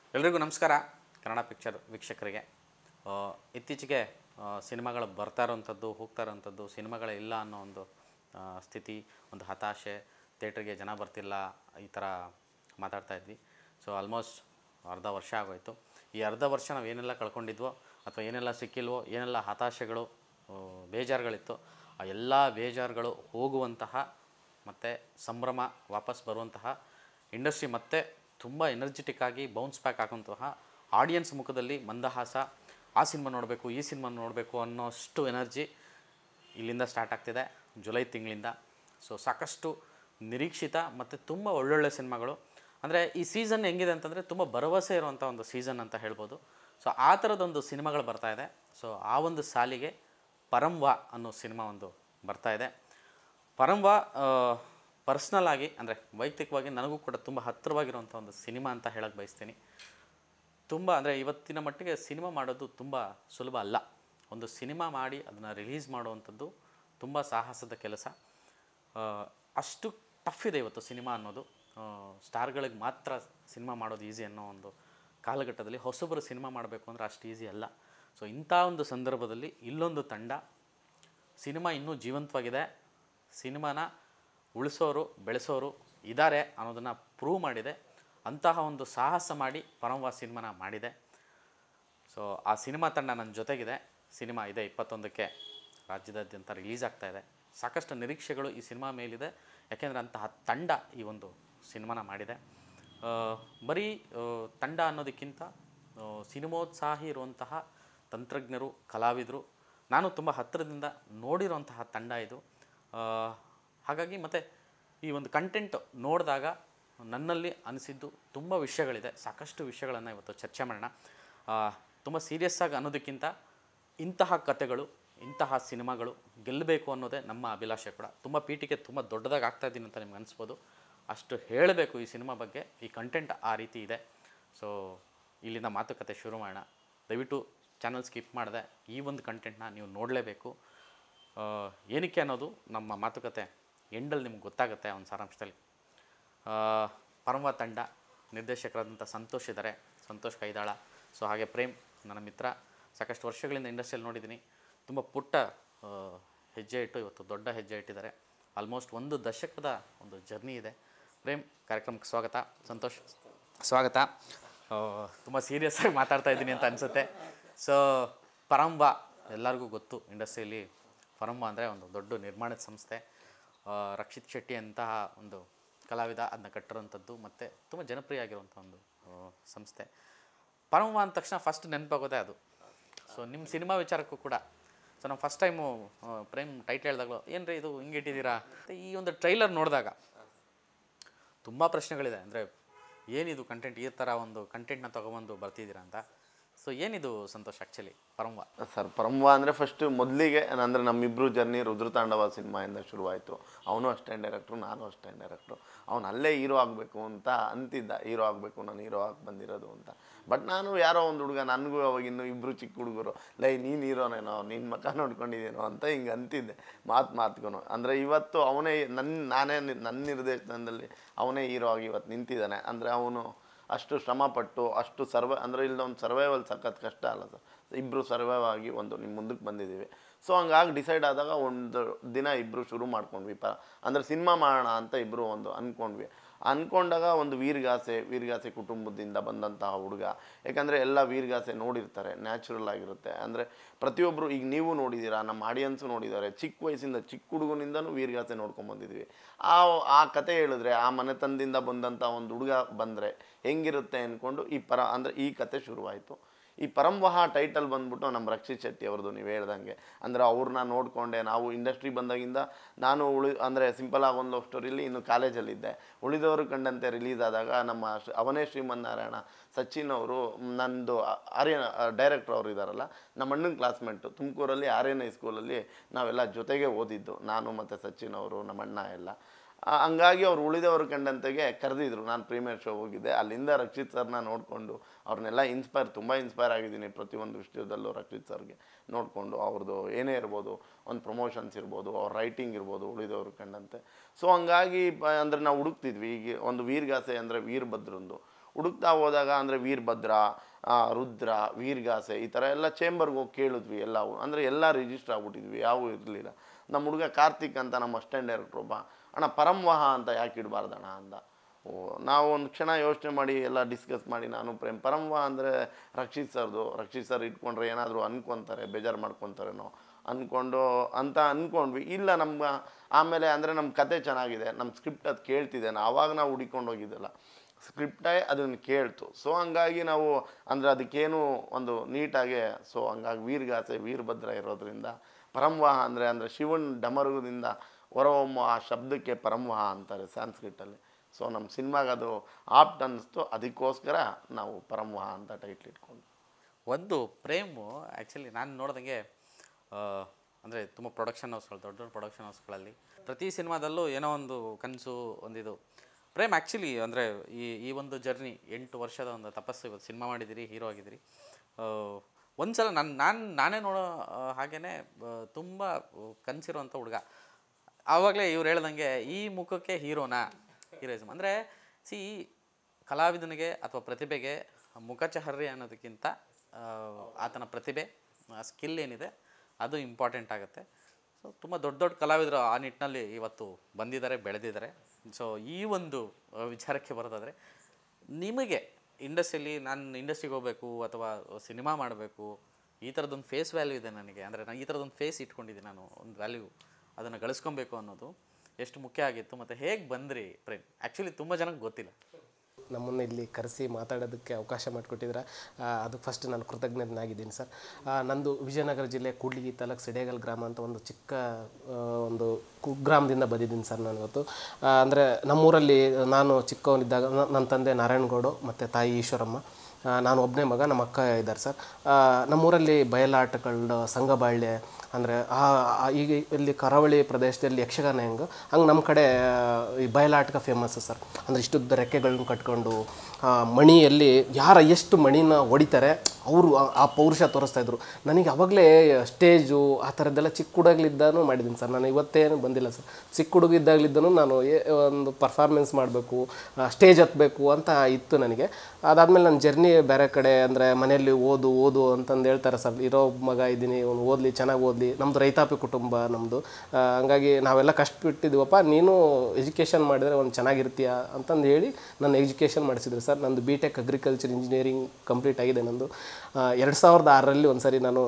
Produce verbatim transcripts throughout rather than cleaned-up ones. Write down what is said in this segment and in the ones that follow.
ಎಲ್ರಿಗೂ ನಮಸ್ಕಾರ. ಕನ್ನಡ ಪಿಕ್ಚರ್ ವೀಕ್ಷಕರಿಗೆ ಇತ್ತೀಚೆಗೆ ಸಿನಿಮಾಗಳು ಬರ್ತಾ ಇರೋವಂಥದ್ದು ಹೋಗ್ತಾ ಇರೋವಂಥದ್ದು ಸಿನಿಮಾಗಳೇ ಇಲ್ಲ ಅನ್ನೋ ಒಂದು ಸ್ಥಿತಿ, ಒಂದು ಹತಾಶೆ, ಥಿಯೇಟ್ರಿಗೆ ಜನ ಬರ್ತಿಲ್ಲ, ಈ ಥರ ಮಾತಾಡ್ತಾ ಇದ್ವಿ. ಸೊ ಆಲ್ಮೋಸ್ಟ್ ಅರ್ಧ ವರ್ಷ ಆಗೋಯಿತು. ಈ ಅರ್ಧ ವರ್ಷ ನಾವು ಏನೆಲ್ಲ ಕಳ್ಕೊಂಡಿದ್ವೋ ಅಥವಾ ಏನೆಲ್ಲ ಸಿಕ್ಕಿಲ್ವೋ, ಏನೆಲ್ಲ ಹತಾಶೆಗಳು ಬೇಜಾರುಗಳಿತ್ತು, ಆ ಎಲ್ಲ ಬೇಜಾರುಗಳು ಹೋಗುವಂತಹ ಮತ್ತು ಸಂಭ್ರಮ ವಾಪಸ್ ಬರುವಂತಹ ಇಂಡಸ್ಟ್ರಿ ಮತ್ತೆ ತುಂಬ ಎನರ್ಜೆಟಿಕ್ ಆಗಿ ಬೌನ್ಸ್ ಬ್ಯಾಕ್ ಆಗುವಂತಹ ಆಡಿಯನ್ಸ್ ಮುಖದಲ್ಲಿ ಮಂದಹಾಸ, ಆ ಸಿನಿಮಾ ನೋಡಬೇಕು ಈ ಸಿನಿಮಾ ನೋಡಬೇಕು ಅನ್ನೋಷ್ಟು ಎನರ್ಜಿ ಇಲ್ಲಿಂದ ಸ್ಟಾರ್ಟ್ ಆಗ್ತಿದೆ, ಜುಲೈ ತಿಂಗಳಿಂದ. ಸೊ ಸಾಕಷ್ಟು ನಿರೀಕ್ಷಿತ ಮತ್ತು ತುಂಬ ಒಳ್ಳೊಳ್ಳೆ ಸಿನಿಮಾಗಳು. ಅಂದರೆ ಈ ಸೀಸನ್ ಹೆಂಗಿದೆ ಅಂತಂದರೆ ತುಂಬ ಭರವಸೆ ಇರುವಂಥ ಒಂದು ಸೀಸನ್ ಅಂತ ಹೇಳ್ಬೋದು. ಸೊ ಆ ಥರದೊಂದು ಸಿನಿಮಾಗಳು ಬರ್ತಾಯಿದೆ. ಸೊ ಆ ಒಂದು ಸಾಲಿಗೆ ಪರಂವಾ ಅನ್ನೋ ಸಿನಿಮಾ ಒಂದು ಬರ್ತಾಯಿದೆ. ಪರಂವಾ ಪರ್ಸ್ನಲ್ ಆಗಿ ಅಂದರೆ ವೈಯಕ್ತಿಕವಾಗಿ ನನಗೂ ಕೂಡ ತುಂಬ ಹತ್ತಿರವಾಗಿರುವಂಥ ಒಂದು ಸಿನಿಮಾ ಅಂತ ಹೇಳಕ್ಕೆ ಬಯಸ್ತೀನಿ. ತುಂಬ ಅಂದರೆ ಇವತ್ತಿನ ಮಟ್ಟಿಗೆ ಸಿನಿಮಾ ಮಾಡೋದು ತುಂಬ ಸುಲಭ ಅಲ್ಲ. ಒಂದು ಸಿನಿಮಾ ಮಾಡಿ ಅದನ್ನು ರಿಲೀಸ್ ಮಾಡುವಂಥದ್ದು ತುಂಬ ಸಾಹಸದ ಕೆಲಸ. ಅಷ್ಟು ಟಫ್ ಇದೆ ಇವತ್ತು ಸಿನಿಮಾ ಅನ್ನೋದು. ಸ್ಟಾರ್ಗಳಿಗೆ ಮಾತ್ರ ಸಿನಿಮಾ ಮಾಡೋದು ಈಸಿ ಅನ್ನೋ ಒಂದು ಕಾಲಘಟ್ಟದಲ್ಲಿ ಹೊಸಬರು ಸಿನಿಮಾ ಮಾಡಬೇಕು ಅಂದರೆ ಅಷ್ಟು ಈಸಿ ಅಲ್ಲ. ಸೊ ಇಂಥ ಒಂದು ಸಂದರ್ಭದಲ್ಲಿ ಇಲ್ಲೊಂದು ತಂಡ ಸಿನಿಮಾ ಇನ್ನೂ ಜೀವಂತವಾಗಿದೆ, ಸಿನಿಮಾನ ಉಳಿಸೋರು ಬೆಳೆಸೋರು ಇದ್ದಾರೆ ಅನ್ನೋದನ್ನು ಪ್ರೂವ್ ಮಾಡಿದೆ. ಅಂತಹ ಒಂದು ಸಾಹಸ ಮಾಡಿ ಪರಂವಾ ಸಿನಿಮಾನ ಮಾಡಿದೆ. ಸೊ ಆ ಸಿನಿಮಾ ತಂಡ ನನ್ನ ಜೊತೆಗಿದೆ. ಸಿನಿಮಾ ಇದೆ ಇಪ್ಪತ್ತೊಂದಕ್ಕೆ ರಾಜ್ಯದಾದ್ಯಂತ ರಿಲೀಸ್ ಆಗ್ತಾಯಿದೆ. ಸಾಕಷ್ಟು ನಿರೀಕ್ಷೆಗಳು ಈ ಸಿನಿಮಾ ಮೇಲಿದೆ, ಯಾಕೆಂದರೆ ಅಂತಹ ತಂಡ ಈ ಒಂದು ಸಿನಿಮಾನ ಮಾಡಿದೆ. ಬರೀ ತಂಡ ಅನ್ನೋದಕ್ಕಿಂತ ಸಿನಿಮೋತ್ಸಾಹಿ ಇರುವಂತಹ ತಂತ್ರಜ್ಞರು, ಕಲಾವಿದರು, ನಾನು ತುಂಬ ಹತ್ತಿರದಿಂದ ನೋಡಿರುವಂತಹ ತಂಡ ಇದು. ಹಾಗಾಗಿ ಮತ್ತು ಈ ಒಂದು ಕಂಟೆಂಟ್ ನೋಡಿದಾಗ ನನ್ನಲ್ಲಿ ಅನಿಸಿದ್ದು ತುಂಬ ವಿಷಯಗಳಿದೆ. ಸಾಕಷ್ಟು ವಿಷಯಗಳನ್ನು ಇವತ್ತು ಚರ್ಚೆ ಮಾಡೋಣ. ತುಂಬ ಸೀರಿಯಸ್ಸಾಗಿ ಅನ್ನೋದಕ್ಕಿಂತ ಇಂತಹ ಕಥೆಗಳು, ಇಂತಹ ಸಿನಿಮಾಗಳು ಗೆಲ್ಲಬೇಕು ಅನ್ನೋದೇ ನಮ್ಮ ಅಭಿಲಾಷೆ ಕೂಡ. ತುಂಬ ಪೀಠಿಗೆ ತುಂಬ ದೊಡ್ಡದಾಗಿ ಆಗ್ತಾಯಿದ್ದೀನಿ ಅಂತ ನಿಮ್ಗೆ ಅನಿಸ್ಬೋದು. ಅಷ್ಟು ಹೇಳಬೇಕು ಈ ಸಿನಿಮಾ ಬಗ್ಗೆ, ಈ ಕಂಟೆಂಟ್ ಆ ರೀತಿ ಇದೆ. ಸೊ ಇಲ್ಲಿಂದ ಮಾತುಕತೆ ಶುರು ಮಾಡೋಣ. ದಯವಿಟ್ಟು ಚಾನಲ್ ಸ್ಕಿಪ್ ಮಾಡಿದೆ ಈ ಒಂದು ಕಂಟೆಂಟ್ನ ನೀವು ನೋಡಲೇಬೇಕು. ಏನಕ್ಕೆ ಅನ್ನೋದು ನಮ್ಮ ಮಾತುಕತೆ ಎಂಡಲ್ಲಿ ನಿಮ್ಗೆ ಗೊತ್ತಾಗುತ್ತೆ ಒಂದು ಸಾರಾಂಶದಲ್ಲಿ. ಪರಂವಾ ತಂಡ ನಿರ್ದೇಶಕರಾದಂಥ ಸಂತೋಷ್ ಇದ್ದಾರೆ, ಸಂತೋಷ್ ಕೈದಾಳ. ಸೊ ಹಾಗೆ ಪ್ರೇಮ್ ನನ್ನ ಮಿತ್ರ, ಸಾಕಷ್ಟು ವರ್ಷಗಳಿಂದ ಇಂಡಸ್ಟ್ರಿಯಲ್ಲಿ ನೋಡಿದ್ದೀನಿ. ತುಂಬ ಪುಟ್ಟ ಹೆಜ್ಜೆ ಇಟ್ಟು ಇವತ್ತು ದೊಡ್ಡ ಹೆಜ್ಜೆ ಇಟ್ಟಿದ್ದಾರೆ. ಆಲ್ಮೋಸ್ಟ್ ಒಂದು ದಶಕದ ಒಂದು ಜರ್ನಿ ಇದೆ. ಪ್ರೇಮ್, ಕಾರ್ಯಕ್ರಮಕ್ಕೆ ಸ್ವಾಗತ. ಸಂತೋಷ್ ಸ್ವಾಗತ. ತುಂಬ ಸೀರಿಯಸ್ಸಾಗಿ ಮಾತಾಡ್ತಾ ಇದ್ದೀನಿ ಅಂತ ಅನಿಸುತ್ತೆ. ಸೊ ಪರಂವಾ ಎಲ್ಲರಿಗೂ ಗೊತ್ತು, ಇಂಡಸ್ಟ್ರಿಯಲ್ಲಿ ಪರಂವಾ ಅಂದರೆ ಒಂದು ದೊಡ್ಡ ನಿರ್ಮಾಣದ ಸಂಸ್ಥೆ. ರಕ್ಷಿತ್ ಶೆಟ್ಟಿ ಅಂತಹ ಒಂದು ಕಲಾವಿದ ಅದನ್ನ ಕಟ್ಟಿರೋಂಥದ್ದು ಮತ್ತು ತುಂಬ ಜನಪ್ರಿಯ ಆಗಿರುವಂಥ ಒಂದು ಸಂಸ್ಥೆ. ಪರಂವಾ ಅಂದ ತಕ್ಷಣ ಫಸ್ಟ್ ನೆನಪಾಗೋದೇ ಅದು. ಸೊ ನಿಮ್ಮ ಸಿನಿಮಾ ವಿಚಾರಕ್ಕೂ ಕೂಡ ಸೊ ನಾವು ಫಸ್ಟ್ ಟೈಮು ಪ್ರೇಮ್ ಟೈಟ್ಲ್ ಹೇಳಿದಾಗಲೂ ಏನು ರೀ ಇದು ಹಿಂಗೆ ಇಟ್ಟಿದ್ದೀರಾ ಮತ್ತು ಈ ಒಂದು ಟ್ರೈಲರ್ ನೋಡಿದಾಗ ತುಂಬ ಪ್ರಶ್ನೆಗಳಿದೆ. ಅಂದರೆ ಏನಿದು ಕಂಟೆಂಟ್, ಈ ಥರ ಒಂದು ಕಂಟೆಂಟ್ನ ತೊಗೊಬಂದು ಬರ್ತಿದ್ದೀರಾ ಅಂತ. ಸೊ ಏನಿದು ಸಂತೋಷ್ ಆ್ಯಕ್ಚುಲಿ ಪರಂವಾ? ಸರ್, ಪರಂವಾ ಅಂದರೆ ಫಸ್ಟ್ ಮೊದಲಿಗೆ ಅಂದರೆ ನಮ್ಮಿಬ್ಬರು ಜರ್ನಿ ರುದ್ರತಾಂಡವ ಸಿನಿಮಾಯಿಂದ ಶುರುವಾಯಿತು. ಅವನು ಅಷ್ಟೇನು ಡೈರೆಕ್ಟ್ರು, ನಾನು ಅಷ್ಟೇನು ಡೈರೆಕ್ಟ್ರು. ಅವನು ಅಲ್ಲೇ ಹೀರೋ ಆಗಬೇಕು ಅಂತ ಅಂತಿದ್ದ, ಹೀರೋ ಆಗಬೇಕು, ನಾನು ಹೀರೋ ಆಗಿ ಬಂದಿರೋದು ಅಂತ. ಬಟ್ ನಾನು ಯಾರೋ ಒಂದು ಹುಡುಗ, ನನಗೂ ಅವಾಗಿನ್ನು ಇಬ್ಬರು ಚಿಕ್ಕ ಹುಡುಗರು, ಲೈ ನೀನು ಹೀರೋನೇನೋ, ನಿನ್ನ ಮಕ್ಕ ನೋಡ್ಕೊಂಡಿದ್ದೀನೋ ಅಂತ ಹಿಂಗೆ ಅಂತಿದ್ದೆ ಮಾತು ಮಾತ್ಗೂ. ಅಂದರೆ ಇವತ್ತು ಅವನೇ ನನ್ನ ನಾನೇ ನನ್ನ ನಿರ್ದೇಶನದಲ್ಲಿ ಅವನೇ ಹೀರೋ ಆಗಿ ಇವತ್ತು ನಿಂತಿದ್ದಾನೆ. ಅಂದರೆ ಅವನು ಅಷ್ಟು ಶ್ರಮಪಟ್ಟು ಅಷ್ಟು ಸರ್ವೈ ಅಂದರೆ ಇಲ್ಲ ಒಂದು ಸರ್ವೈವಲ್ ಸಖತ್ ಕಷ್ಟ ಅಲ್ಲ ಸರ್. ಇಬ್ಬರು ಸರ್ವೈವ್ ಆಗಿ ಒಂದು ನಿಮ್ಮ ಮುಂದಕ್ಕೆ ಬಂದಿದ್ದೀವಿ. ಸೊ ಹಂಗಾಗಿ ಡಿಸೈಡ್ ಆದಾಗ ಒಂದು ದಿನ ಇಬ್ಬರು ಶುರು ಮಾಡ್ಕೊಂಡ್ವಿ. ಪ ಅಂದರೆ ಸಿನಿಮಾ ಮಾಡೋಣ ಅಂತ ಇಬ್ಬರು ಒಂದು ಅಂದ್ಕೊಂಡ್ವಿ. ಅಂದ್ಕೊಂಡಾಗ ಒಂದು ವೀರಗಾಸೆ ವೀರಗಾಸೆ ಕುಟುಂಬದಿಂದ ಬಂದಂತಹ ಹುಡುಗ. ಯಾಕಂದರೆ ಎಲ್ಲ ವೀರಗಾಸೆ ನೋಡಿರ್ತಾರೆ, ನ್ಯಾಚುರಲ್ ಆಗಿರುತ್ತೆ. ಅಂದರೆ ಪ್ರತಿಯೊಬ್ಬರು ಈಗ ನೀವು ನೋಡಿದ್ದೀರಾ, ನಮ್ಮ ಆಡಿಯನ್ಸು ನೋಡಿದ್ದಾರೆ. ಚಿಕ್ಕ ವಯಸ್ಸಿಂದ ಚಿಕ್ಕ ಹುಡುಗನಿಂದನೂ ವೀರಗಾಸೆ ನೋಡ್ಕೊಂಬಂದಿದ್ವಿ. ಆ ಆ ಕತೆ ಹೇಳಿದ್ರೆ ಆ ಮನೆತನದಿಂದ ಬಂದಂಥ ಒಂದು ಹುಡುಗ ಬಂದರೆ ಹೆಂಗಿರುತ್ತೆ ಅಂದ್ಕೊಂಡು ಈ ಪರ ಅಂದರೆ ಈ ಕತೆ ಶುರುವಾಯಿತು. ಈ ಪರಂವಾ ಟೈಟಲ್ ಬಂದ್ಬಿಟ್ಟು ನಮ್ಮ ರಕ್ಷಿತ್ ಶೆಟ್ಟಿ ಅವ್ರದ್ದು ನೀವು ಹೇಳ್ದಂಗೆ. ಅಂದರೆ ಅವ್ರನ್ನ ನೋಡಿಕೊಂಡೆ ನಾವು ಇಂಡಸ್ಟ್ರಿ ಬಂದಾಗಿಂದ. ನಾನು ಉಳಿ ಅಂದರೆ ಸಿಂಪಲಾಗಿ ಒಂದು ಲವ್ ಸ್ಟೋರಿಲಿ ಇನ್ನು ಕಾಲೇಜಲ್ಲಿದ್ದೆ. ಉಳಿದವರು ಕಂಡಂತೆ ರಿಲೀಸ್ ಆದಾಗ ನಮ್ಮ ಅವನೇ ಶ್ರೀಮನ್ನಾರಾಯಣ ಸಚಿನ್ ಅವರು, ನಂದು ಆರ್ಯನ್ ಡೈರೆಕ್ಟ್ರ್ ಅವರು ಇದ್ದಾರಲ್ಲ, ನಮ್ಮ ಅಣ್ಣನ ಕ್ಲಾಸ್ಮೇಟು, ತುಮಕೂರಲ್ಲಿ ಆರ್ಯನ್ ಹೈಸ್ಕೂಲಲ್ಲಿ ನಾವೆಲ್ಲ ಜೊತೆಗೆ ಓದಿದ್ದು, ನಾನು ಮತ್ತು ಸಚಿನ್ ಅವರು, ನಮ್ಮ ಅಣ್ಣ ಎಲ್ಲ. ಹಂಗಾಗಿ ಅವ್ರು ಉಳಿದವರು ಕಂಡಂತೆಗೆ ಕರೆದಿದ್ರು. ನಾನು ಪ್ರೀಮಿಯರ್ ಶೋ ಹೋಗಿದ್ದೆ. ಅಲ್ಲಿಂದ ರಕ್ಷಿತ್ ಸರ್ನ ನೋಡಿಕೊಂಡು ಅವ್ರನ್ನೆಲ್ಲ ಇನ್ಸ್ಪೈರ್ ತುಂಬ ಇನ್ಸ್ಪೈರ್ ಆಗಿದ್ದೀನಿ ಪ್ರತಿಯೊಂದು ವಿಷಯದಲ್ಲೂ ರಕ್ಷಿತ್ ಸರ್ಗೆ ನೋಡಿಕೊಂಡು. ಅವ್ರದ್ದು ಏನೇ ಇರ್ಬೋದು, ಒಂದು ಪ್ರಮೋಷನ್ಸ್ ಇರ್ಬೋದು, ಅವ್ರ ರೈಟಿಂಗ್ ಇರ್ಬೋದು, ಉಳಿದವರು ಕಂಡಂತೆ. ಸೊ ಹಂಗಾಗಿ ಅಂದರೆ ನಾವು ಹುಡುಕ್ತಿದ್ವಿ. ಈಗ ಒಂದು ವೀರಗಾಸೆ ಅಂದರೆ ವೀರಭದ್ರಂದು ಹುಡುಕ್ತಾ ಹೋದಾಗ ಅಂದರೆ ವೀರಭದ್ರ, ರುದ್ರ, ವೀರಗಾಸೆ ಈ ಥರ ಎಲ್ಲ ಚೇಂಬರ್ಗೆ ಹೋಗಿ ಕೇಳಿದ್ವಿ ಎಲ್ಲವು. ಅಂದರೆ ಎಲ್ಲ ರಿಜಿಸ್ಟರ್ ಆಗ್ಬಿಟ್ಟಿದ್ವಿ, ಯಾವೂ ಇರಲಿಲ್ಲ. ನಮ್ಮ ಹುಡುಗ ಕಾರ್ತಿಕ್ ಅಂತ ನಮ್ಮ ಅಸ್ಟೆಂಟ್ ಡೈರೆಕ್ಟ್ರು ಒಬ್ಬ, ಅಣ್ಣ ಪರಂವಾಹ ಅಂತ ಯಾಕೆ ಇಡಬಾರ್ದಣ್ಣ ಅಂದ. ಓ ನಾವು ಒಂದು ಕ್ಷಣ ಯೋಚನೆ ಮಾಡಿ ಎಲ್ಲ ಡಿಸ್ಕಸ್ ಮಾಡಿ ನಾನು ಪ್ರೇಮ್ ಪರಂವಾಹ ಅಂದರೆ ರಕ್ಷಿತ್ ಸರ್ದು, ರಕ್ಷಿತ್ ಸರ್ ಇಟ್ಕೊಂಡ್ರೆ ಏನಾದರೂ ಅನ್ಕೊತಾರೆ, ಬೇಜಾರು ಮಾಡ್ಕೊತಾರೇನೋ ಅಂದ್ಕೊಂಡು ಅಂತ ಅಂದ್ಕೊಂಡ್ವಿ. ಇಲ್ಲ ನಮ್ಮ ಆಮೇಲೆ ಅಂದರೆ ನಮ್ಮ ಕತೆ ಚೆನ್ನಾಗಿದೆ, ನಮ್ಮ ಸ್ಕ್ರಿಪ್ಟ್ ಅದು ಕೇಳ್ತಿದೆ, ಆವಾಗ ನಾವು ಹುಡಿಕೊಂಡು ಹೋಗಿದ್ದಲ್ಲ, ಸ್ಕ್ರಿಪ್ಟೇ ಅದನ್ನು ಕೇಳ್ತು. ಸೊ ಹಂಗಾಗಿ ನಾವು ಅಂದರೆ ಅದಕ್ಕೇನು ಒಂದು ನೀಟಾಗೆ, ಸೊ ಹಂಗಾಗಿ ವೀರಗಾಸೆ ವೀರಭದ್ರ ಇರೋದ್ರಿಂದ ಪರಂವಾಹ ಅಂದರೆ ಅಂದರೆ ಶಿವನ್ ಡಮರುಗದಿಂದ ಹೊರಹೊಮ್ಮೋ ಆ ಶಬ್ದಕ್ಕೆ ಪರಂವಾಹ ಅಂತಾರೆ ಸಾಂಸ್ಕ್ರಿಟಲ್ಲಿ. ಸೊ ನಮ್ಮ ಸಿನಿಮಾಗೆ ಅದು ಆಪ್ಟ್ ಅನ್ನಿಸ್ತು, ಅದಕ್ಕೋಸ್ಕರ ನಾವು ಪರಂವಾಹ ಅಂತ ಟೈಟ್ಲ್ ಇಟ್ಕೊಂಡು. ಒಂದು ಪ್ರೇಮು ಆ್ಯಕ್ಚುಲಿ ನಾನು ನೋಡ್ದಂಗೆ ಅಂದರೆ ತುಂಬ ಪ್ರೊಡಕ್ಷನ್ ಹೌಸ್ಗಳು, ದೊಡ್ಡ ದೊಡ್ಡ ಪ್ರೊಡಕ್ಷನ್ ಹೌಸ್ಗಳಲ್ಲಿ ಪ್ರತಿ ಸಿನಿಮಾದಲ್ಲೂ ಏನೋ ಒಂದು ಕನಸು ಒಂದಿದು. ಪ್ರೇಮ್ ಆ್ಯಕ್ಚುಲಿ ಅಂದರೆ ಈ ಈ ಒಂದು ಜರ್ನಿ ಎಂಟು ವರ್ಷದ ಒಂದು ತಪಸ್ಸು, ಇವತ್ತು ಸಿನಿಮಾ ಮಾಡಿದ್ದೀರಿ, ಹೀರೋ ಆಗಿದ್ದೀರಿ. ಒಂದು ಸಲ ನಾನು ನಾನು ನಾನೇ ನೋಡೋ ಹಾಗೇ ತುಂಬ ಕನಸಿರುವಂಥ ಹುಡುಗ. ಆವಾಗಲೇ ಇವ್ರು ಹೇಳ್ದಂಗೆ ಈ ಮುಖಕ್ಕೆ ಹೀರೋನಾ ಹೀರೋಯಿಸಮ್ ಅಂದರೆ ಸಿ ಕಲಾವಿದನಿಗೆ ಅಥವಾ ಪ್ರತಿಭೆಗೆ ಮುಖಚಹರ್ಯ ಅನ್ನೋದಕ್ಕಿಂತ ಆತನ ಪ್ರತಿಭೆ, ಸ್ಕಿಲ್ ಏನಿದೆ ಅದು ಇಂಪಾರ್ಟೆಂಟ್ ಆಗುತ್ತೆ. ಸೊ ತುಂಬ ದೊಡ್ಡ ದೊಡ್ಡ ಕಲಾವಿದರು ಆ ನಿಟ್ಟಿನಲ್ಲಿ ಇವತ್ತು ಬಂದಿದ್ದಾರೆ, ಬೆಳೆದಿದ್ದಾರೆ. ಸೊ ಈ ಒಂದು ವಿಚಾರಕ್ಕೆ ಬರೋದಾದರೆ ನಿಮಗೆ ಇಂಡಸ್ಟ್ರಿಯಲ್ಲಿ ನಾನು ಇಂಡಸ್ಟ್ರಿಗೆ ಹೋಗಬೇಕು ಅಥವಾ ಸಿನಿಮಾ ಮಾಡಬೇಕು, ಈ ಥರದೊಂದು ಫೇಸ್ ವ್ಯಾಲ್ಯೂ ಇದೆ ನನಗೆ, ಅಂದರೆ ನಾನು ಈ ಥರದೊಂದು ಫೇಸ್ ಇಟ್ಕೊಂಡಿದ್ದೀನಿ, ನಾನು ಒಂದು ವ್ಯಾಲ್ಯೂ ಅದನ್ನು ಗಳಿಸ್ಕೊಬೇಕು ಅನ್ನೋದು ಎಷ್ಟು ಮುಖ್ಯ ಆಗಿತ್ತು ಮತ್ತು ಹೇಗೆ ಬಂದ್ರಿ ಪ್ರೇಮ್? ಆ್ಯಕ್ಚುಲಿ ತುಂಬ ಜನಕ್ಕೆ ಗೊತ್ತಿಲ್ಲ. ನಮ್ಮನ್ನು ಇಲ್ಲಿ ಕರೆಸಿ ಮಾತಾಡೋದಕ್ಕೆ ಅವಕಾಶ ಮಾಡಿಕೊಟ್ಟಿದ್ರೆ ಅದಕ್ಕೆ ಫಸ್ಟ್ ನಾನು ಕೃತಜ್ಞನಾಗಿದ್ದೀನಿ ಸರ್. ನಂದು ವಿಜಯನಗರ ಜಿಲ್ಲೆ ಕೂಡ್ಲಿಗಿ ತಾಲೂಕು ಸಿಡೇಗಲ್ ಗ್ರಾಮ ಅಂತ ಒಂದು ಚಿಕ್ಕ ಒಂದು ಕುಗ್ರಾಮದಿಂದ ಬಂದಿದ್ದೀನಿ ಸರ್ ನಾನು ಇವತ್ತು. ಅಂದರೆ ನಮ್ಮೂರಲ್ಲಿ ನಾನು ಚಿಕ್ಕವನಿದ್ದಾಗ ನನ್ನ ತಂದೆ ನಾರಾಯಣಗೌಡ ಮತ್ತು ತಾಯಿ ಈಶ್ವರಮ್ಮ, ನಾನು ಒಬ್ಬನೇ ಮಗ, ನಮ್ಮ ಅಕ್ಕ ಇದ್ದಾರೆ ಸರ್. ನಮ್ಮೂರಲ್ಲಿ ಬಯಲಾಟಗಳು, ಸಂಘಬಾಳ್ಯ ಅಂದರೆ ಈಗ ಇಲ್ಲಿ ಕರಾವಳಿ ಪ್ರದೇಶದಲ್ಲಿ ಯಕ್ಷಗಾನ ಹೆಂಗೆ ಹಂಗೆ ನಮ್ಮ ಕಡೆ ಈ ಬಯಲಾಟಕ ಫೇಮಸ್ಸು ಸರ್. ಅಂದರೆ ಇಷ್ಟುದ್ದ ರೆಕ್ಕೆಗಳನ್ನ ಕಟ್ಕೊಂಡು ಮಣಿಯಲ್ಲಿ ಯಾರ ಎಷ್ಟು ಮಣಿನ ಹೊಡಿತಾರೆ ಅವರು ಆ ಪೌರುಷ ತೋರಿಸ್ತಾಯಿದ್ರು. ನನಗೆ ಅವಾಗಲೇ ಸ್ಟೇಜು ಆ ಥರದ್ದೆಲ್ಲ ಚಿಕ್ಕ ಹುಡುಗಲಿದ್ದಾನು ಮಾಡಿದ್ದೀನಿ ಸರ್. ನಾನು ಇವತ್ತೇನು ಬಂದಿಲ್ಲ ಸರ್, ಚಿಕ್ಕ ಹುಡುಗ ಇದ್ದಾಗಲಿದ್ದನು ನಾನು ಒಂದು ಪರ್ಫಾರ್ಮೆನ್ಸ್ ಮಾಡಬೇಕು, ಸ್ಟೇಜ್ ಹತ್ತಬೇಕು ಅಂತ ಇತ್ತು ನನಗೆ. ಅದಾದಮೇಲೆ ನನ್ನ ಜರ್ನಿ ಬೇರೆ ಕಡೆ, ಅಂದರೆ ಮನೆಯಲ್ಲಿ ಓದು ಓದು ಅಂತಂದು ಹೇಳ್ತಾರೆ ಸರ್. ಇರೋ ಮಗ ಇದ್ದೀನಿ, ಅವ್ನು ಓದಲಿ, ಚೆನ್ನಾಗಿ ಓದಲಿ. ನಮ್ಮದು ರೈತಾಪಿ ಕುಟುಂಬ ನಮ್ಮದು, ಹಂಗಾಗಿ ನಾವೆಲ್ಲ ಕಷ್ಟಪಟ್ಟಿದ್ದೀವಪ್ಪ, ನೀನು ಎಜುಕೇಷನ್ ಮಾಡಿದರೆ ಒಂದು ಚೆನ್ನಾಗಿರ್ತೀಯ ಅಂತಂದು ಹೇಳಿ ನನ್ನ ಎಜುಕೇಷನ್ ಮಾಡಿಸಿದ್ರು ಸರ್. ನಂದು B tech agriculture engineering complete ಆಗಿದೆ ನಂದು. ಎರಡು ಸಾವಿರದ ಆರರಲ್ಲಿ ಒಂದು ಸರಿ ನಾನು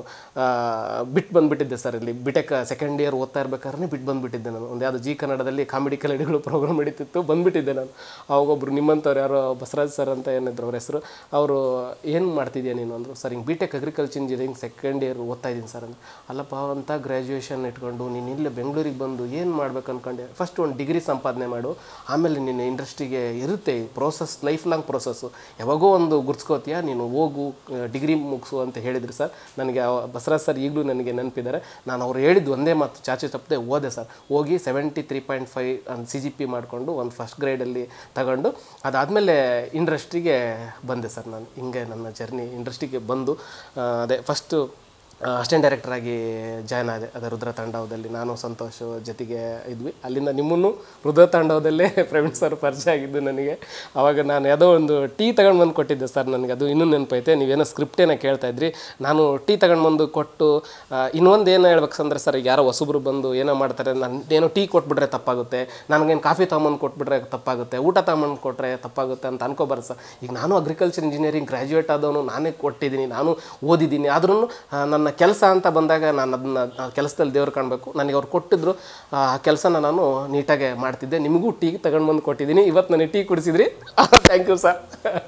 ಬಿಟ್ಟು ಬಂದುಬಿಟ್ಟಿದ್ದೆ ಸರ್. ಇಲ್ಲಿ ಬಿ ಟೆಕ್ ಸೆಕೆಂಡ್ ಇಯರ್ ಓದ್ತಾ ಇರ್ಬೇಕಾದ್ರೆ ಬಿಟ್ಟು ಬಂದುಬಿಟ್ಟಿದ್ದೆ ನಾನು. ಒಂದು ಯಾವುದೋ ಜಿ ಕನ್ನಡದಲ್ಲಿ ಕಾಮಿಡಿ ಕಲೆಡಿಗಳು ಪ್ರೋಗ್ರಾಮ್ ನಡೀತಿತ್ತು, ಬಂದುಬಿಟ್ಟಿದ್ದೆ ನಾನು. ಅವಾಗೊಬ್ಬರು ನಿಮ್ಮಂಥವ್ರು ಯಾರೋ ಬಸವರಾಜ್ ಸರ್ ಅಂತ ಏನಿದ್ರು ಅವ್ರ ಹೆಸರು, ಅವರು ಏನು ಮಾಡ್ತಿದ್ಯಾ ನೀನು ಅಂದರು. ಸರ್ ಹಿಂಗೆ B tech agriculture engineering second year ಓದ್ತಾ ಇದ್ದೀನಿ ಸರ್ ಅಂದ್ರೆ. ಅಲ್ಲಪ್ಪ ಅಂತ ಗ್ರ್ಯಾಜುಯೇಷನ್ ಇಟ್ಕೊಂಡು ನೀನು ಇಲ್ಲೇ ಬೆಂಗಳೂರಿಗೆ ಬಂದು ಏನು ಮಾಡ್ಬೇಕು ಅಂದ್ಕೊಂಡೆ, ಫಸ್ಟ್ ಒಂದು ಡಿಗ್ರಿ ಸಂಪಾದನೆ ಮಾಡು, ಆಮೇಲೆ ನಿನ್ನ ಇಂಡಸ್ಟ್ರಿಗೆ ಇರುತ್ತೆ ಪ್ರೋಸೆಸ್, ಲೈಫ್ ಲಾಂಗ್ ಪ್ರೋಸೆಸ್ಸು, ಯಾವಾಗೋ ಒಂದು ಗುರ್ಸ್ಕೋತೀಯ, ನೀನು ಹೋಗು ಡಿಗ್ರಿ ಮುಗಿಸು ಅಂತ ಹೇಳಿದ್ರು ಸರ್. ನನಗೆ ಬಸವರಾಜ್ ಸರ್ ಈಗಲೂ ನನಗೆ ನೆನಪಿದ್ದಾರೆ. ನಾನು ಅವ್ರು ಹೇಳಿದ್ದು ಒಂದೇ ಮಾತು ಚಾಚಿ ತಪ್ಪದೆ ಓದೆ ಸರ್. ಹೋಗಿ seventy three point five C G P ಮಾಡಿಕೊಂಡು ಒಂದು ಫಸ್ಟ್ ಗ್ರೇಡಲ್ಲಿ ತಗೊಂಡು ಅದಾದಮೇಲೆ ಇಂಡಸ್ಟ್ರಿಗೆ ಬಂದೆ ಸರ್. ನಾನು ಹಿಂಗೆ ನನ್ನ ಜರ್ನಿ ಇಂಡಸ್ಟ್ರಿಗೆ ಬಂದು ಅದೇ ಫಸ್ಟು ಅಸಿಸ್ಟೆಂಟ್ ಡೈರೆಕ್ಟರಾಗಿ ಜಾಯ್ನ್ ಆದೆ. ಅದೇ ರುದ್ರ ತಾಂಡವದಲ್ಲಿ ನಾನು ಸಂತೋಷ್ ಜೊತೆಗೆ ಇದ್ವಿ. ಅಲ್ಲಿಂದ ನಿಮ್ಮನ್ನು ರುದ್ರ ತಾಂಡವದಲ್ಲೇ ಪ್ರವೀಣ್ ಸರ್ ಪರಿಚಯ ಆಗಿದ್ದು ನನಗೆ. ಆವಾಗ ನಾನು ಯಾವುದೋ ಒಂದು ಟೀ ತಗೊಂಡು ಬಂದು ಕೊಟ್ಟಿದ್ದೆ ಸರ್, ನನಗೆ ಅದು ಇನ್ನೂ ನೆನಪೈತೆ. ನೀವೇನೋ ಸ್ಕ್ರಿಪ್ಟೇನೋ ಕೇಳ್ತಾಯಿದ್ರಿ, ನಾನು ಟೀ ತಗೊಂಡು ಬಂದು ಕೊಟ್ಟು, ಇನ್ನೊಂದು ಏನು ಹೇಳ್ಬೇಕಂದ್ರೆ ಸರ್, ಈಗ ಯಾರೋ ಹೊಸಬ್ರು ಬಂದು ಏನೋ ಮಾಡ್ತಾರೆ, ನಾನು ಏನೋ ಟೀ ಕೊಟ್ಬಿಟ್ರೆ ತಪ್ಪಾಗುತ್ತೆ, ನನಗೇನು ಕಾಫಿ ತೊಗೊಂಬಂದು ಕೊಟ್ಬಿಟ್ರೆ ತಪ್ಪಾಗುತ್ತೆ, ಊಟ ತೊಗೊಂಬಂದು ಕೊಟ್ಟರೆ ತಪ್ಪಾಗುತ್ತೆ ಅಂತ ಅನ್ಕೋಬಾರ್ದು ಸರ್. ಈಗ ನಾನು ಅಗ್ರಿಕಲ್ಚರ್ ಇಂಜಿನಿಯರಿಂಗ್ ಗ್ರ್ಯಾಜುಯೇಟ್ ಆದವನು, ನಾನೇ ಕೊಟ್ಟಿದ್ದೀನಿ, ನಾನು ಓದಿದ್ದೀನಿ. ಆದ್ರೂ ನನ್ನ ಕೆಲಸ ಅಂತ ಬಂದಾಗ ನಾನು ಅದನ್ನ ಕೆಲಸದಲ್ಲಿ ದೇವ್ರು ಕಾಣಬೇಕು. ನನಗೆ ಅವ್ರು ಕೊಟ್ಟಿದ್ರು, ಆ ಕೆಲಸನ ನಾನು ನೀಟಾಗೆ ಮಾಡ್ತಿದ್ದೆ. ನಿಮಗೂ ಟೀ ತಗೊಂಡು ಬಂದು ಕೊಟ್ಟಿದ್ದೀನಿ, ಇವತ್ತು ನನಗೆ ಟೀ ಕುಡಿಸಿದ್ರಿ, ಥ್ಯಾಂಕ್ ಯು ಸರ್.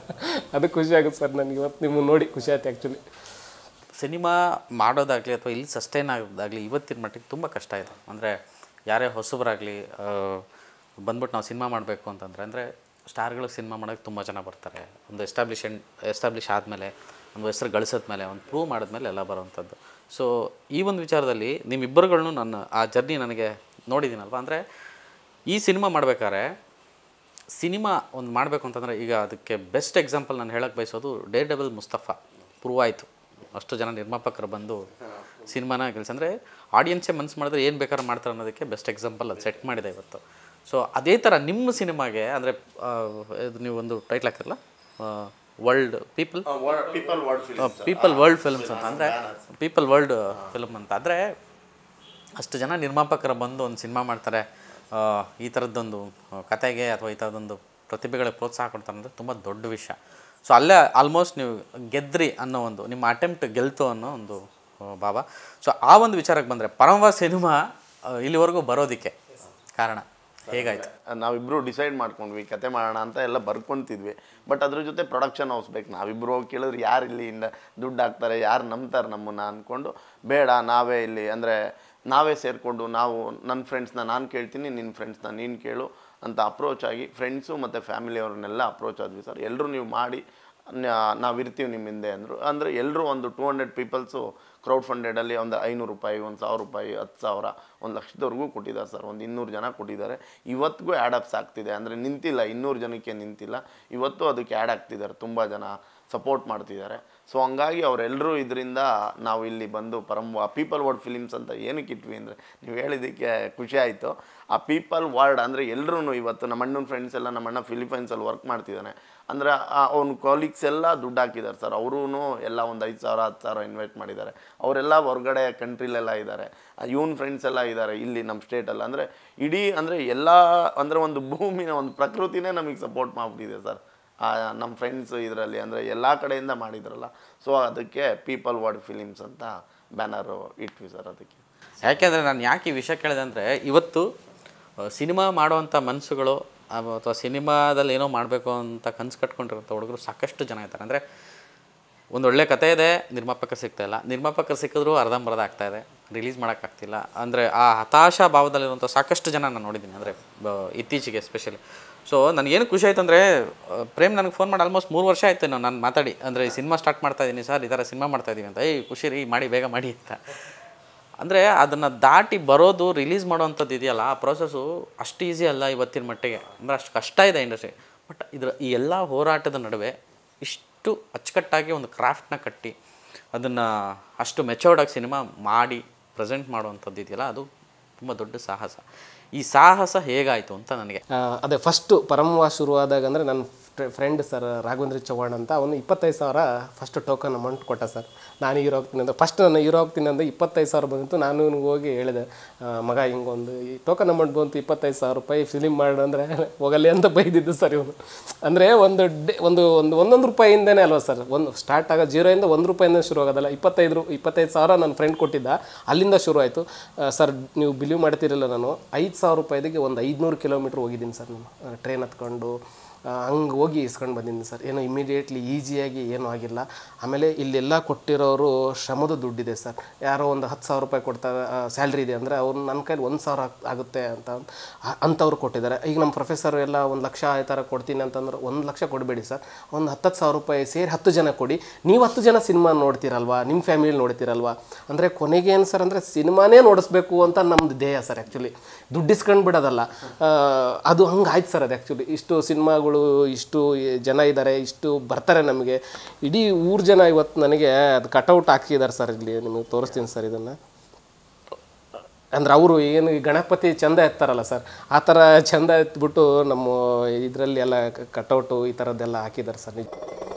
ಅದು ಖುಷಿ ಆಗುತ್ತೆ ಸರ್ ನನಗೆ, ಇವತ್ತು ನಿಮ್ಮನ್ನು ನೋಡಿ ಖುಷಿ ಆಯ್ತು ಆ್ಯಕ್ಚುಲಿ. ಸಿನಿಮಾ ಮಾಡೋದಾಗಲಿ ಅಥವಾ ಇಲ್ಲಿ ಸಸ್ಟೈನ್ ಆಗೋದಾಗಲಿ ಇವತ್ತಿನ ಮಟ್ಟಿಗೆ ತುಂಬ ಕಷ್ಟ ಇದೆ. ಅಂದರೆ ಯಾರೇ ಹೊಸಬರಾಗಲಿ ಬಂದ್ಬಿಟ್ಟು ನಾವು ಸಿನಿಮಾ ಮಾಡಬೇಕು ಅಂತಂದರೆ, ಅಂದರೆ ಸ್ಟಾರ್ಗಳಿಗೆ ಸಿನಿಮಾ ಮಾಡೋಕ್ಕೆ ತುಂಬ ಜನ ಬರ್ತಾರೆ. ಒಂದು ಎಸ್ಟಾಬ್ಲಿಷ್ ಎಸ್ಟಾಬ್ಲಿಷ್ ಆದಮೇಲೆ, ಒಂದು ಹೆಸರು ಗಳಿಸಿದ್ಮೇಲೆ, ಒಂದು ಪ್ರೂವ್ ಮಾಡಿದ್ಮೇಲೆ ಎಲ್ಲ ಬರೋವಂಥದ್ದು. ಸೊ ಈ ಒಂದು ವಿಚಾರದಲ್ಲಿ ನಿಮ್ಮಿಬ್ಬರುಗಳನ್ನು ನನ್ನ ಆ ಜರ್ನಿ ನನಗೆ ನೋಡಿದ್ದೀನಲ್ವ. ಅಂದರೆ ಈ ಸಿನಿಮಾ ಮಾಡಬೇಕಾದ್ರೆ, ಸಿನಿಮಾ ಒಂದು ಮಾಡಬೇಕು ಅಂತಂದರೆ, ಈಗ ಅದಕ್ಕೆ ಬೆಸ್ಟ್ ಎಕ್ಸಾಂಪಲ್ ನಾನು ಹೇಳಕ್ಕೆ ಬಯಸೋದು ಡೇರ್ ಡೆವಿಲ್ ಮುಸ್ತಫಾ. ಪ್ರೂವ್ ಆಯಿತು, ಅಷ್ಟು ಜನ ನಿರ್ಮಾಪಕರು ಬಂದು ಸಿನಿಮಾನ ಕೆಲಸ, ಅಂದರೆ ಆಡಿಯನ್ಸೇ ಮನ್ಸು ಮಾಡಿದ್ರೆ ಏನು ಬೇಕಾದ್ರೂ ಮಾಡ್ತಾರೆ ಅನ್ನೋದಕ್ಕೆ ಬೆಸ್ಟ್ ಎಕ್ಸಾಂಪಲ್ ಅದು ಸೆಟ್ ಮಾಡಿದೆ ಇವತ್ತು. ಸೊ ಅದೇ ಥರ ನಿಮ್ಮ ಸಿನಿಮಾಗೆ ಅಂದರೆ ಇದು ನೀವು ಒಂದು ಟೈಟ್ಲ್ ಹಾಕಿರಲ್ಲ, world people people word film people world films ಅಂತ ಅಂದರೆ ಪೀಪಲ್ ವರ್ಲ್ಡ್ ಫಿಲ್ಮ್ ಅಂತ ಅಂದರೆ ಅಷ್ಟು ಜನ ನಿರ್ಮಾಪಕರು ಬಂದು ಒಂದು ಸಿನಿಮಾ ಮಾಡ್ತಾರೆ, ಈ ಥರದ್ದೊಂದು ಕತೆಗೆ ಅಥವಾ ಈ ಥರದ್ದೊಂದು ಪ್ರತಿಭೆಗಳಿಗೆ ಪ್ರೋತ್ಸಾಹ ಕೊಡ್ತಾರೆ ಅಂದರೆ ತುಂಬ ದೊಡ್ಡ ವಿಷಯ. ಸೊ ಅಲ್ಲೇ ಆಲ್ಮೋಸ್ಟ್ ನೀವು ಗೆದ್ರಿ ಅನ್ನೋ ಒಂದು ನಿಮ್ಮ ಅಟೆಂಪ್ಟ್ ಗೆಲ್ತು ಅನ್ನೋ ಒಂದು ಭಾವ. ಸೊ ಆ ಒಂದು ವಿಚಾರಕ್ಕೆ ಬಂದರೆ ಪರಮವಾಸ್ ಸಿನಿಮಾ ಇಲ್ಲಿವರೆಗೂ ಬರೋದಕ್ಕೆ ಕಾರಣ ಹೇಗಾಯ್ತು? ನಾವಿಬ್ಬರು ಡಿಸೈಡ್ ಮಾಡ್ಕೊಂಡ್ವಿ ಕತೆ ಮಾಡೋಣ ಅಂತ ಎಲ್ಲ ಬರ್ಕೊತಿದ್ವಿ. ಬಟ್ ಅದ್ರ ಜೊತೆ ಪ್ರೊಡಕ್ಷನ್ ಹೌಸ್ ಬೇಕು. ನಾವಿಬ್ಬರು ಹೋಗಿ ಕೇಳಿದ್ರೆ ಯಾರು ಇಲ್ಲಿ ಇಂದ ದುಡ್ಡು ಹಾಕ್ತಾರೆ, ಯಾರು ನಂಬ್ತಾರೆ ನಮ್ಮನ್ನು ಅಂದ್ಕೊಂಡು ಬೇಡ ನಾವೇ ಇಲ್ಲಿ ಅಂದರೆ ನಾವೇ ಸೇರಿಕೊಂಡು ನಾವು ನನ್ನ ಫ್ರೆಂಡ್ಸ್ನ ನಾನು ಕೇಳ್ತೀನಿ, ನಿನ್ನ ಫ್ರೆಂಡ್ಸ್ನ ನೀನು ಕೇಳು ಅಂತ ಅಪ್ರೋಚ್ ಆಗಿ ಫ್ರೆಂಡ್ಸು ಮತ್ತು ಫ್ಯಾಮಿಲಿಯವ್ರನ್ನೆಲ್ಲ ಅಪ್ರೋಚ್ ಆದ್ವಿ. ಸರ್ ಎಲ್ಲರೂ ನೀವು ಮಾಡಿ ನಾವು ಇರ್ತೀವಿ ನಿಮ್ಮ ಹಿಂದೆ ಅಂದರು. ಅಂದರೆ ಎಲ್ಲರೂ ಒಂದು ಟೂ ಹಂಡ್ರೆಡ್ ಪೀಪಲ್ಸು ಕ್ರೌಡ್ ಫಂಡೆಡಲ್ಲಿ ಒಂದು ಐನೂರು ರೂಪಾಯಿ, ಒಂದು ಸಾವಿರ ರೂಪಾಯಿ, ಹತ್ತು ಸಾವಿರ, ಒಂದು ಲಕ್ಷದವರೆಗೂ ಕೊಟ್ಟಿದ್ದಾರೆ ಸರ್. ಒಂದು ಇನ್ನೂರು ಜನ ಕೊಟ್ಟಿದ್ದಾರೆ. ಇವತ್ತಿಗೂ ಆ್ಯಡಪ್ಸ್ ಆಗ್ತಿದೆ. ಅಂದರೆ ನಿಂತಿಲ್ಲ, ಇನ್ನೂರು ಜನಕ್ಕೆ ನಿಂತಿಲ್ಲ, ಇವತ್ತು ಅದಕ್ಕೆ ಆ್ಯಡ್ ಆಗ್ತಿದ್ದಾರೆ. ತುಂಬ ಜನ ಸಪೋರ್ಟ್ ಮಾಡ್ತಿದ್ದಾರೆ. ಸೊ ಹಂಗಾಗಿ ಅವರೆಲ್ಲರೂ ಇದರಿಂದ ನಾವು ಇಲ್ಲಿ ಬಂದು ಪರಂ ಪೀಪಲ್ ವರ್ಡ್ ಫಿಲಿಮ್ಸ್ ಅಂತ ಏನಕ್ಕೆ ಇಟ್ವಿ ಅಂದರೆ ನೀವು ಹೇಳಿದ್ದಕ್ಕೆ ಖುಷಿ ಆಯಿತು. ಆ ಪೀಪಲ್ ವರ್ಡ್ ಅಂದರೆ ಎಲ್ಲರೂ ಇವತ್ತು ನಮ್ಮ ಅಣ್ಣನ ಫ್ರೆಂಡ್ಸ್ ಎಲ್ಲ ನಮ್ಮ ಅಣ್ಣ ಫಿಲಿಪೈನ್ಸಲ್ಲಿ ವರ್ಕ್ ಮಾಡ್ತಿದ್ದಾನೆ ಅಂದರೆ ಅವ್ನ ಕಾಲೀಗ್ಸ್ ಎಲ್ಲ ದುಡ್ಡು ಹಾಕಿದ್ದಾರೆ ಸರ್. ಅವರೂ ಎಲ್ಲ ಒಂದು ಐದು ಸಾವಿರ ಹತ್ತು ಸಾವಿರ ಇನ್ವೆಸ್ಟ್ ಮಾಡಿದ್ದಾರೆ. ಅವರೆಲ್ಲ ಹೊರಗಡೆ ಕಂಟ್ರಿಲೆಲ್ಲ ಇದ್ದಾರೆ. ಇವನ್ ಫ್ರೆಂಡ್ಸ್ ಎಲ್ಲ ಇದ್ದಾರೆ ಇಲ್ಲಿ ನಮ್ಮ ಸ್ಟೇಟಲ್ಲಿ. ಅಂದರೆ ಇಡೀ ಅಂದರೆ ಎಲ್ಲ ಅಂದರೆ ಒಂದು ಭೂಮಿನ ಒಂದು ಪ್ರಕೃತಿನೇ ನಮಗೆ ಸಪೋರ್ಟ್ ಮಾಡಿಬಿಟ್ಟಿದೆ ಸರ್ ನಮ್ಮ ಫ್ರೆಂಡ್ಸು ಇದರಲ್ಲಿ. ಅಂದರೆ ಎಲ್ಲ ಕಡೆಯಿಂದ ಮಾಡಿದ್ರಲ್ಲ. ಸೊ ಅದಕ್ಕೆ ಪೀಪಲ್ ವರ್ಡ್ ಫಿಲಿಮ್ಸ್ ಅಂತ ಬ್ಯಾನರು ಇಟ್ವಿ ಸರ್. ಅದಕ್ಕೆ ಯಾಕೆಂದರೆ ನಾನು ಯಾಕೆ ಈ ವಿಷಯ ಕೇಳಿದೆ ಅಂದರೆ ಇವತ್ತು ಸಿನಿಮಾ ಮಾಡುವಂಥ ಮನಸ್ಸುಗಳು ಅಥವಾ ಸಿನಿಮಾದಲ್ಲಿ ಏನೋ ಮಾಡಬೇಕು ಅಂತ ಕನಸು ಕಟ್ಕೊಂಡಿರೋಂಥ ಹುಡುಗರು ಸಾಕಷ್ಟು ಜನ ಇದ್ದಾರೆ. ಅಂದರೆ ಒಂದು ಒಳ್ಳೆ ಕತೆ ಇದೆ, ನಿರ್ಮಾಪಕರು ಸಿಗ್ತಾಯಿಲ್ಲ, ನಿರ್ಮಾಪಕರು ಸಿಕ್ಕಿದ್ರು ಅರ್ಧಂಬರ್ಧ ಆಗ್ತಾಯಿದೆ, ರಿಲೀಸ್ ಮಾಡೋಕ್ಕಾಗ್ತಿಲ್ಲ. ಅಂದರೆ ಆ ಹತಾಶಾ ಭಾವದಲ್ಲಿರುವಂಥ ಸಾಕಷ್ಟು ಜನ ನಾನು ನೋಡಿದ್ದೀನಿ, ಅಂದರೆ ಇತ್ತೀಚೆಗೆ ಎಸ್ಪೆಷಲಿ. ಸೊ ನನಗೇನು ಖುಷಿ ಆಯ್ತು ಅಂದರೆ ಪ್ರೇಮ್ ನನಗೆ ಫೋನ್ ಮಾಡಿ ಆಲ್ಮೋಸ್ಟ್ ಮೂರು ವರ್ಷ ಆಯಿತು ನಾನು ಮಾತಾಡಿ, ಅಂದರೆ ಸಿನಿಮಾ ಸ್ಟಾರ್ಟ್ ಮಾಡ್ತಾಯಿದ್ದೀನಿ ಸರ್, ಈ ಥರ ಸಿನಿಮಾ ಮಾಡ್ತಾಯಿದ್ದೀವಿ ಅಂತ. ಏಯ್ ಖುಷಿ ರೀ, ಮಾಡಿ ಬೇಗ ಮಾಡಿ ಅಂತ. ಅಂದರೆ ಅದನ್ನು ದಾಟಿ ಬರೋದು, ರಿಲೀಸ್ ಮಾಡೋವಂಥದ್ದು ಇದೆಯಲ್ಲ, ಆ ಪ್ರೊಸೆಸ್ಸು ಅಷ್ಟು ಈಸಿ ಅಲ್ಲ ಇವತ್ತಿನ ಮಟ್ಟಿಗೆ. ಅಂದರೆ ಅಷ್ಟು ಕಷ್ಟ ಇದೆ ಇಂಡಸ್ಟ್ರಿ. ಬಟ್ ಇದರ ಈ ಎಲ್ಲ ಹೋರಾಟದ ನಡುವೆ ಇಷ್ಟು ಅಚ್ಚುಕಟ್ಟಾಗಿ ಒಂದು ಕ್ರಾಫ್ಟ್ನ ಕಟ್ಟಿ ಅದನ್ನು ಅಷ್ಟು ಮೆಚೋರ್ಡಾಗಿ ಸಿನಿಮಾ ಮಾಡಿ ಪ್ರೆಸೆಂಟ್ ಮಾಡುವಂಥದ್ದು ಇದೆಯಲ್ಲ, ಅದು ತುಂಬ ದೊಡ್ಡ ಸಾಹಸ. ಈ ಸಾಹಸ ಹೇಗಾಯಿತು ಅಂತ ನನಗೆ ಅದೇ ಫಸ್ಟು ಪರಮವಾಸ್ ಶುರುವಾದಾಗ ಅಂದರೆ ನನ್ನ ಫ್ರೆಂಡ್ ಸರ್ ರಾಘವೇಂದ್ರ ಚೌಹಾಣ್ ಅಂತ, ಅವನು ಇಪ್ಪತ್ತೈದು ಸಾವಿರ ಫಸ್ಟ್ ಟೋಕನ್ ಅಮೌಂಟ್ ಕೊಟ್ಟ ಸರ್. ನಾನು ಹೀರೋ ಹೋಗ್ತೀನಿ ಅಂತ ಫಸ್ಟ್ ನಾನು ಹೀರೋ ಹೋಗ್ತೀನಿ ಅಂದರೆ ಇಪ್ಪತ್ತೈದು ಸಾವಿರ ಬಂತು. ನಾನು ಇವ್ನಿಗೆ ಹೋಗಿ ಹೇಳಿದೆ, ಮಗ ಹಿಂಗೊಂದು ಈ ಟೋಕನ್ ಅಮೌಂಟ್ ಬಂತು ಇಪ್ಪತ್ತೈದು ಸಾವಿರ ರೂಪಾಯಿ ಫಿಲಿಮ್ ಮಾಡು ಅಂದರೆ ಹೋಗಲಿ ಅಂತ ಬೈದಿದ್ದು ಸರ್ ಇವನು. ಅಂದರೆ ಒಂದು ಡೇ ಒಂದು ಒಂದು ಒಂದೊಂದು ರೂಪಾಯಿಂದನೇ ಅಲ್ವ ಸರ್ ಒಂದು ಸ್ಟಾರ್ಟ್ ಆಗೋ, ಜೀರೋಯಿಂದ ಒಂದು ರೂಪಾಯಿಂದ ಶುರು ಆಗೋದಲ್ಲ. ಇಪ್ಪತ್ತೈದು ರೂ ಇಪ್ಪತ್ತೈದು ಸಾವಿರ ನನ್ನ ಫ್ರೆಂಡ್ ಕೊಟ್ಟಿದ್ದ, ಅಲ್ಲಿಂದ ಶುರು ಆಯಿತು. ಸರ್ ನೀವು ಬಿಲೀವ್ ಮಾಡ್ತಿರಲಿಲ್ಲ, ನಾನು ಐದು ಸಾವಿರ ರೂಪಾಯಿಗೆ ಒಂದು ಐದುನೂರು ಕಿಲೋಮೀಟ್ರ್ ಹೋಗಿದ್ದೀನಿ ಸರ್. ನಾನು ಟ್ರೈನ್ ಹತ್ಕೊಂಡು ಹಂಗೆ ಹೋಗಿ ಇಸ್ಕೊಂಡು ಬಂದಿದ್ದೀನಿ ಸರ್. ಏನು ಇಮಿಡಿಯೇಟ್ಲಿ ಈಸಿಯಾಗಿ ಏನೂ ಆಗಿಲ್ಲ. ಆಮೇಲೆ ಇಲ್ಲೆಲ್ಲ ಕೊಟ್ಟಿರೋರು ಶ್ರಮದ ದುಡ್ಡಿದೆ ಸರ್. ಯಾರೋ ಒಂದು ಹತ್ತು ಸಾವಿರ ರೂಪಾಯಿ ಕೊಡ್ತಾ ಸ್ಯಾಲ್ರಿ ಇದೆ ಅಂದರೆ ಅವ್ರು ನನ್ನ ಕೈಲಿ ಒಂದು ಸಾವಿರ ಆಗುತ್ತೆ ಅಂತ ಅಂಥವ್ರು ಕೊಟ್ಟಿದ್ದಾರೆ. ಈಗ ನಮ್ಮ ಪ್ರೊಫೆಸರ್ ಎಲ್ಲ ಒಂದು ಲಕ್ಷ ಈ ಥರ ಕೊಡ್ತೀನಿ ಅಂತಂದ್ರೆ ಒಂದು ಲಕ್ಷ ಕೊಡಬೇಡಿ ಸರ್, ಒಂದು ಹತ್ತತ್ತು ಸಾವಿರ ರೂಪಾಯಿ ಸೇರಿ ಹತ್ತು ಜನ ಕೊಡಿ. ನೀವು ಹತ್ತು ಜನ ಸಿನಿಮಾ ನೋಡ್ತೀರಲ್ವಾ, ನಿಮ್ಮ ಫ್ಯಾಮಿಲಿ ನೋಡ್ತೀರಲ್ವಾ. ಅಂದರೆ ಕೊನೆಗೇನು ಸರ್ ಅಂದರೆ ಸಿನಿಮಾನೇ ನೋಡಿಸ್ಬೇಕು ಅಂತ ನಮ್ಮದು ಧ್ಯೇಯ ಸರ್. ಆ್ಯಕ್ಚುಲಿ ದುಡ್ಡಿಸ್ಕೊಂಡು ಬಿಡೋದಲ್ಲ, ಅದು ಹಂಗೆ ಆಯ್ತು ಸರ್. ಅದು ಆ್ಯಕ್ಚುಲಿ ಇಷ್ಟು ಸಿನಿಮಾಗಳು, ಇಷ್ಟು ಜನ ಇದ್ದಾರೆ, ಇಷ್ಟು ಬರ್ತಾರೆ ನಮಗೆ. ಇಡೀ ಊರು ಜನ ಇವತ್ತು ನನಗೆ ಅದು ಕಟೌಟ್ ಹಾಕಿದ್ದಾರೆ ಸರ್. ಇಲ್ಲಿ ನಿಮಗೆ ತೋರಿಸ್ತೀನಿ ಸರ್ ಇದನ್ನು. ಅಂದ್ರೆ ಅವರು ಏನು ಗಣಪತಿ ಚಂದ ಎತ್ತಾರಲ್ಲ ಸರ್, ಆ ಥರ ಚಂದ ಎತ್ಬಿಟ್ಟು ನಮ್ಮ ಇದರಲ್ಲಿ ಎಲ್ಲ ಕಟೌಟು ಈ ಥರದ್ದೆಲ್ಲ ಹಾಕಿದ್ದಾರೆ ಸರ್.